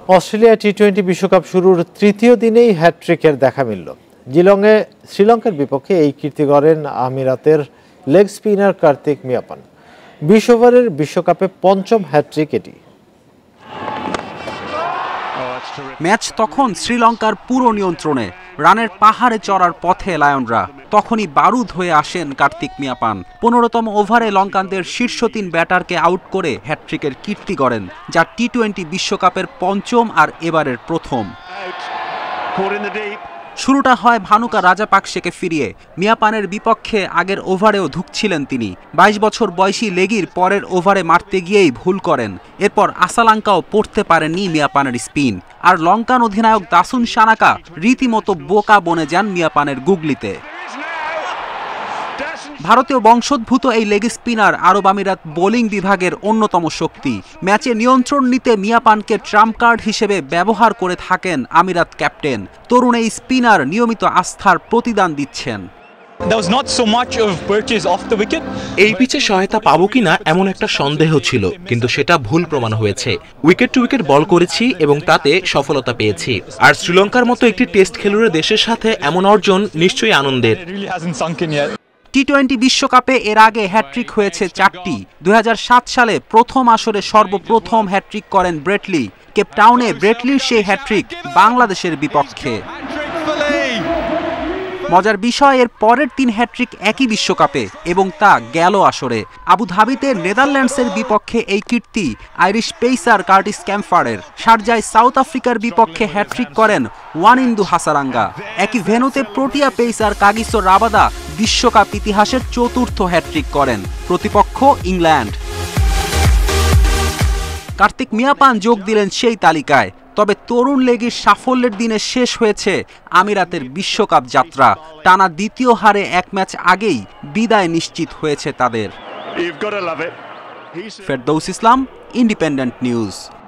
Australia টি-20 বিশ্বকাপ শুরুর তৃতীয় দিনেই হ্যাটট্রিকের দেখা মিলল। জিলংয়ে শ্রীলঙ্কার বিপক্ষে এই কীর্তি গড়েন আমিরাতের লেগ স্পিনার কার্তিক মিয়াপান। 20 ওভারের বিশ্বকাপে পঞ্চম হ্যাটট্রিক এটি। ম্যাচ তখন শ্রীলঙ্কার পুরো নিয়ন্ত্রণে, রানের পাহাড়ে চড়ার পথে লায়নরা। তখনই বারুদ হয়ে আসেন কার্তিক মিয়াপান। 15তম ওভারে লঙ্কানদের শীর্ষ 3 ব্যাটারকে আউট করে হ্যাটট্রিকের কীর্তি গড়েন, যা টি-20 বিশ্বকাপের পঞ্চম আর এবারের প্রথম। শুরুটা হয় ভানুকা রাজাপাকসেকে ফিরিয়ে। মিয়াপানের বিপক্ষে আগের ওভারেও ধুঁকছিলেন তিনি। 22 বছর বয়সী লেগির পরের ওভারে মারতে গিয়েই ভুল করেন। এরপর আসালাঙ্কাও পড়তে পারেননি মিয়াপানের স্পিন। আর লঙ্কান অধিনায়ক দাসুন সানাকা রীতিমতো বোকা বনে যান মিয়াপানের গুগলিতে। ভারতীয় বংশোদ্ভূত এই লেগ স্পিনার আরব আমিরাত বোলিং বিভাগের অন্যতম শক্তি। ম্যাচে নিয়ন্ত্রণ নিতে মিয়াপানকে ট্রাম্প কার্ড হিসেবে ব্যবহার করে থাকেন আমিরাত ক্যাপ্টেন। তরুণ এই স্পিনার নিয়মিত আস্থার প্রতিদান দিচ্ছেন। এই পিচে সহায়তা পাবো কিনা এমন একটা সন্দেহ ছিল, কিন্তু সেটা ভুল প্রমাণ হয়েছে। উইকেট টু উইকেট বল করেছি এবং তাতে সফলতা পেয়েছি। আর শ্রীলঙ্কার মতো একটি টেস্ট খেলুড়ে দেশের সাথে এমন অর্জন নিশ্চয়ই আনন্দের। টি-20 বিশ্বকাপে এর আগে হ্যাটট্রিক হয়েছে 4টি। 2007 সালে প্রথম আসরে সর্বপ্রথম হ্যাটট্রিক করেন ব্রেটলি। কেপটাউনে ব্রেটলির সেই হ্যাটট্রিক বাংলাদেশের বিপক্ষে। মজার বিষয়, এর পরের 3 হ্যাটট্রিক একই বিশ্বকাপে, এবং তা গেল আসরে। আবুধাবিতে নেদারল্যান্ডসের বিপক্ষে এই কীর্তি আইরিশ পেসার কার্টিস ক্যাম্পারের। শারজায় সাউথ আফ্রিকার বিপক্ষে হ্যাটট্রিক করেন ওয়ানিন্দু হাসারাঙ্গা। একই ভেন্যুতে প্রোটিয়া পেসার কাগিসো রাবাদা বিশ্বকাপ ইতিহাসের 4র্থ হ্যাটট্রিক করেন। প্রতিপক্ষ ইংল্যান্ড। কার্তিক মিয়াপান যোগ দিলেন সেই তালিকায়। তবে তরুণ লেগির সাফল্যের দিনে শেষ হয়েছে আমিরাতের বিশ্বকাপ যাত্রা। টানা দ্বিতীয় হারে এক ম্যাচ আগেই বিদায় নিশ্চিত হয়েছে তাদের। Ferdous Islam, independent news.